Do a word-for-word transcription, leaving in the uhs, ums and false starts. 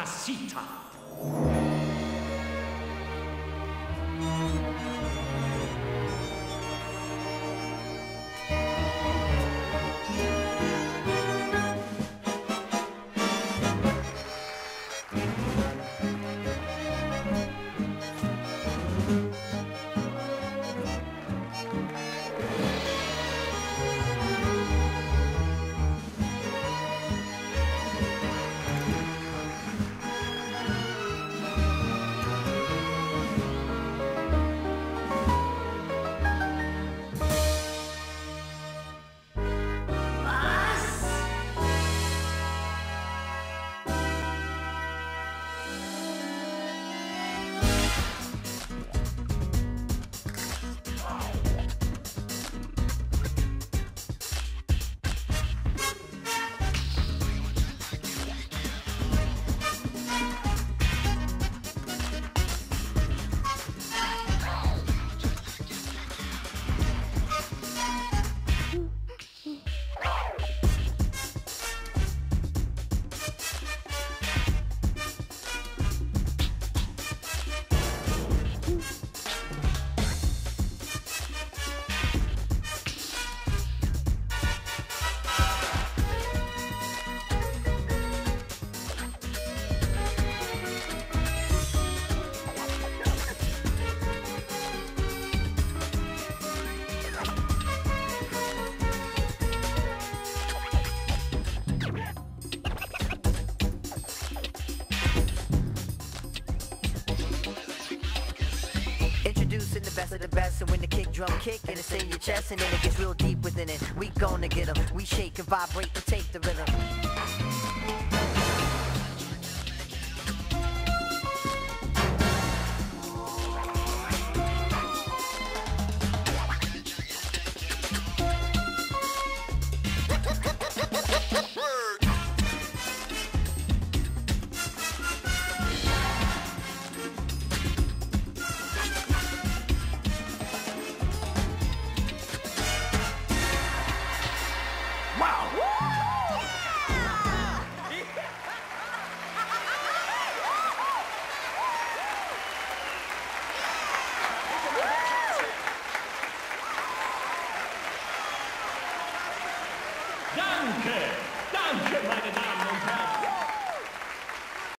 Despacita. Introducing the best of the best, and when the kick drum kick and it's in your chest, and then it gets real deep within it, we gonna get 'em. We shake and vibrate and take the rhythm.